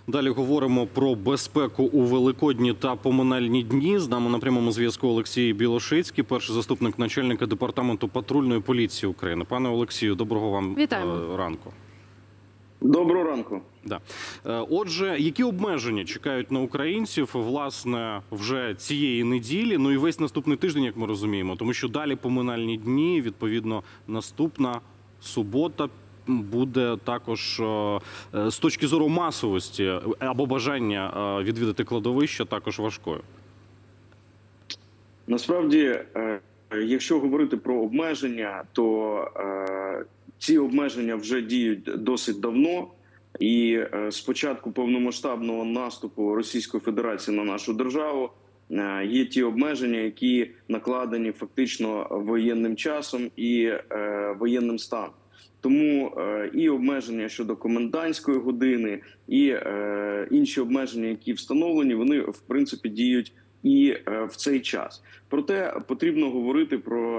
Далі говоримо про безпеку у Великодні та поминальні дні. З нами на прямому зв'язку Олексій Білошицький, перший заступник начальника департаменту патрульної поліції України. Пане Олексію, доброго вам ранку. Доброго ранку. Да. Отже, які обмеження чекають на українців, власне, вже цієї неділі, ну і весь наступний тиждень, як ми розуміємо, тому що далі поминальні дні, відповідно, наступна субота буде також з точки зору масовості або бажання відвідати кладовище також важкою. Насправді, якщо говорити про обмеження, то ці обмеження вже діють досить давно. І з початку повномасштабного наступу Російської Федерації на нашу державу є ті обмеження, які накладені фактично воєнним часом і воєнним станом. Тому і обмеження щодо комендантської години, і інші обмеження, які встановлені, вони в принципі діють і в цей час. Проте потрібно говорити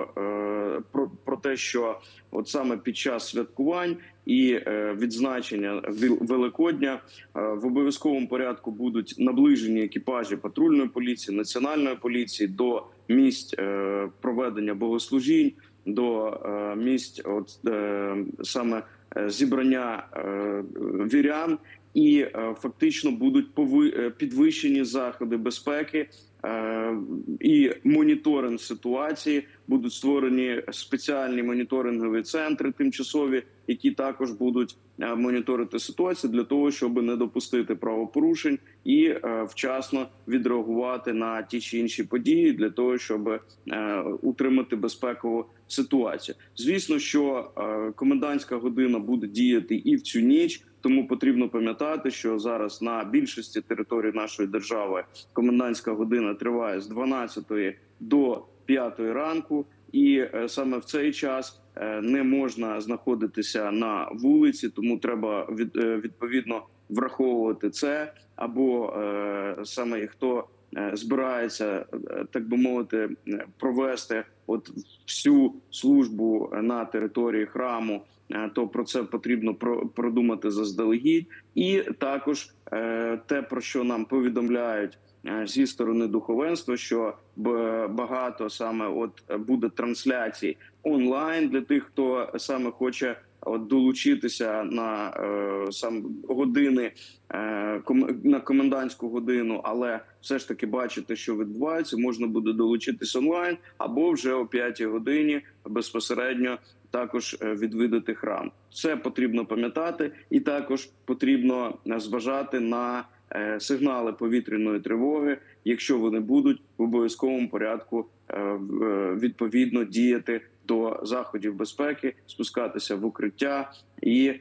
про те, що от саме під час святкувань і відзначення Великодня в обов'язковому порядку будуть наближені екіпажі патрульної поліції, національної поліції до місць проведення богослужінь, до місць саме зібрання вірян, і фактично будуть підвищені заходи безпеки і моніторинг ситуації. Будуть створені спеціальні моніторингові центри тимчасові, які також будуть моніторити ситуацію для того, щоб не допустити правопорушень і вчасно відреагувати на ті чи інші події для того, щоб утримати безпекову ситуацію. Звісно, що комендантська година буде діяти і в цю ніч, тому потрібно пам'ятати, що зараз на більшості територій нашої держави комендантська година триває з 12 до 5 ранку, і саме в цей час не можна знаходитися на вулиці, тому треба відповідно враховувати це, або саме хто збирається, так би мовити, провести всю службу на території храму, то про це потрібно продумати заздалегідь. І також те, про що нам повідомляють зі сторони духовенства, що багато саме буде трансляцій онлайн для тих, хто саме хоче долучитися на години, на комендантську годину, але все ж таки бачити, що відбувається, можна буде долучитися онлайн, або вже о 5 годині безпосередньо також відвідати храм. Це потрібно пам'ятати, і також потрібно зважати на сигнали повітряної тривоги, якщо вони будуть в обов'язковому порядку відповідно діяти до заходів безпеки, спускатися в укриття і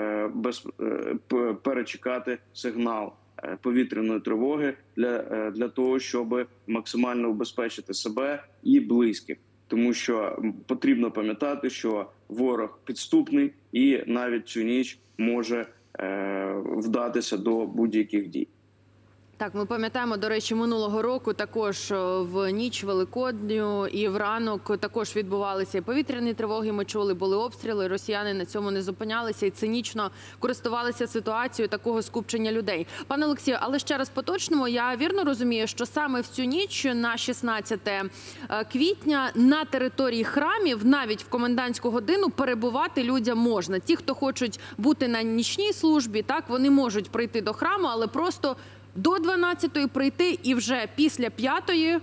перечекати сигнал повітряної тривоги для того, щоб максимально убезпечити себе і близьких. Тому що потрібно пам'ятати, що ворог підступний і навіть цю ніч може вдатися до будь-яких дій. Так, ми пам'ятаємо, до речі, минулого року також в ніч Великодню і в ранок також відбувалися і повітряні тривоги, ми чули, були обстріли, росіяни на цьому не зупинялися і цинічно користувалися ситуацією такого скупчення людей. Пане Олексію, але ще раз по-точному, я вірно розумію, що саме в цю ніч на 16 квітня на території храмів, навіть в комендантську годину, перебувати людям можна. Ті, хто хочуть бути на нічній службі, так, вони можуть прийти до храму, але просто до 12-ї прийти і вже після 5-ї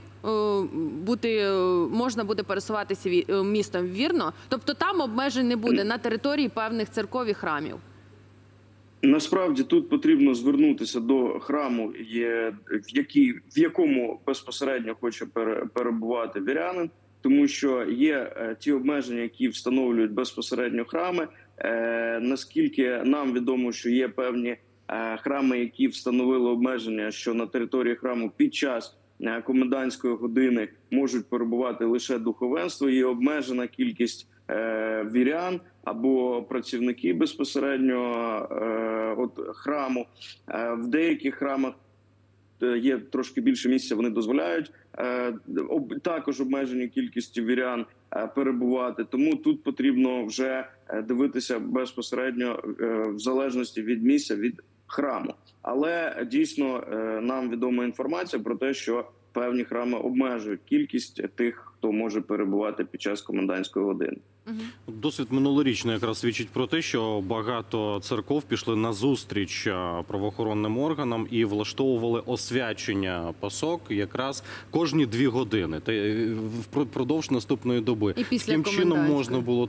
можна буде пересуватися містом, вірно? Тобто там обмежень не буде на території певних церков і храмів? Насправді тут потрібно звернутися до храму, в якому безпосередньо хоче перебувати вірянин, тому що є ті обмеження, які встановлюють безпосередньо храми. Наскільки нам відомо, що є певні храми, які встановили обмеження, що на території храму під час комендантської години можуть перебувати лише духовенство, є обмежена кількість вірян або працівники безпосередньо храму. В деяких храмах є трошки більше місця, вони дозволяють також обмежені кількістю вірян перебувати. Тому тут потрібно вже дивитися безпосередньо в залежності від місця, від храму. Але дійсно нам відома інформація про те, що певні храми обмежують кількість тих, хто може перебувати під час комендантської години. Досвід минулорічний якраз свідчить про те, що багато церков пішли на зустріч правоохоронним органам і влаштовували освячення пасок якраз кожні 2 години впродовж наступної доби. І після Таким чином комендантської. можна було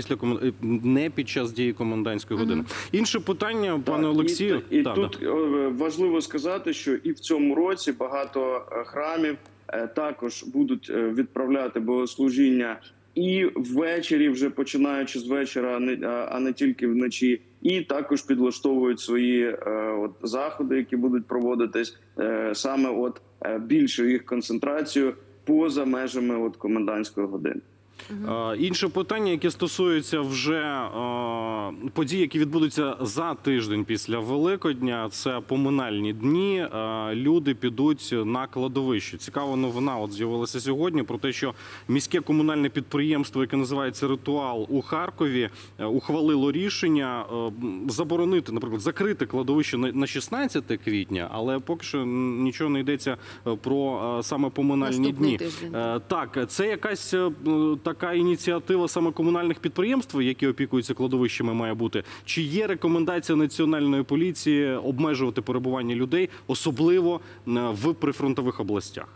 не під час дії комендантської години. Інше питання, пане Олексію. І тут важливо сказати, що і в цьому році багато храмів також будуть відправляти богослужіння і ввечері, вже починаючи з вечора, а не тільки вночі, і також підлаштовують свої заходи, які будуть проводитись, саме більшу їх концентрацію поза межами комендантської години. Інше питання, яке стосується вже подій, які відбудуться за тиждень після Великодня, це поминальні дні. Люди підуть на кладовище. Цікава новина з'явилася сьогодні про те, що міське комунальне підприємство, яке називається «Ритуал» у Харкові, ухвалило рішення заборонити, наприклад, закрити кладовище на 16 квітня, але поки що нічого не йдеться про саме поминальні дні. Так, це якась така ініціатива саме комунальних підприємств, які опікуються кладовищами, має бути? Чи є рекомендація Національної поліції обмежувати перебування людей, особливо в прифронтових областях?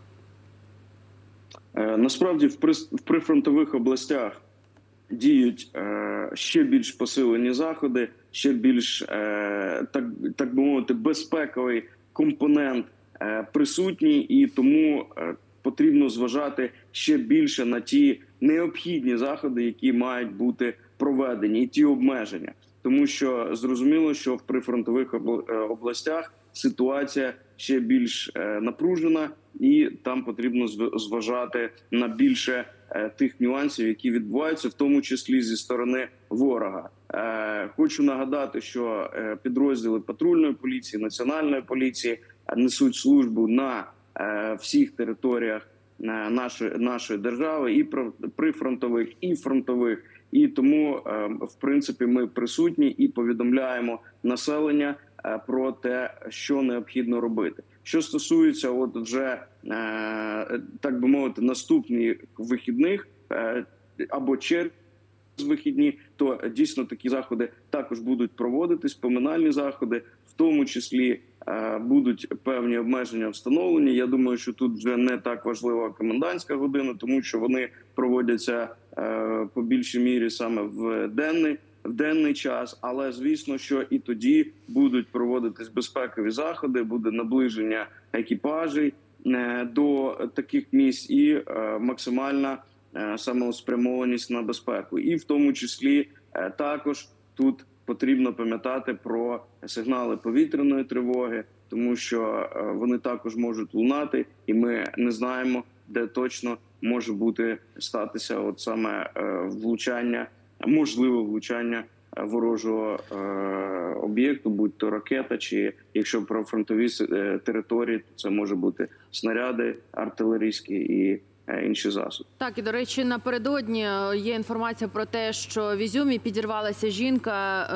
Насправді в прифронтових областях діють ще більш посилені заходи, ще більш, так би мовити, безпековий компонент присутній, і тому потрібно зважати ще більше на ті необхідні заходи, які мають бути проведені, і ті обмеження. Тому що зрозуміло, що в прифронтових областях ситуація ще більш напружена, і там потрібно зважати на більше тих нюансів, які відбуваються, в тому числі зі сторони ворога. Хочу нагадати, що підрозділи патрульної поліції, національної поліції несуть службу на всіх територіях нашої держави, і прифронтових, і фронтових. І тому, в принципі, ми присутні і повідомляємо населення про те, що необхідно робити. Що стосується вже, так би мовити, наступних вихідних або через вихідні, то дійсно такі заходи також будуть проводитись, поминальні заходи, в тому числі будуть певні обмеження встановлені. Я думаю, що тут вже не так важлива комендантська година, тому що вони проводяться по більшій мірі саме в денний час. Але звісно, що і тоді будуть проводитись безпекові заходи, буде наближення екіпажей до таких місць і максимальна самоспрямованість на безпеку. І в тому числі також тут потрібно пам'ятати про сигнали повітряної тривоги, тому що вони також можуть лунати, і ми не знаємо, де точно може статися саме влучання, можливе влучання ворожого об'єкту, будь то ракета, чи якщо про фронтові території, то це може бути снаряди артилерійські і інші засоби. Так, і, до речі, напередодні є інформація про те, що в Ізюмі підірвалася жінка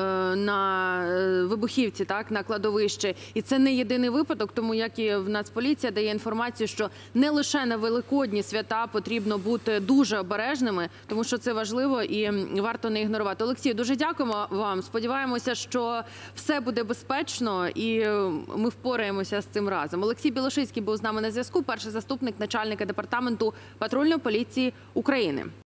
на вибухівці, на кладовищі. І це не єдиний випадок, тому як і в Нацполіція дає інформацію, що не лише на великодні свята потрібно бути дуже обережними, тому що це важливо і варто не ігнорувати. Олексію, дуже дякуємо вам. Сподіваємося, що все буде безпечно і ми впораємося з цим разом. Олексій Білошицький був з нами на зв'язку, перший заступник начальника департаменту патрульної поліції України.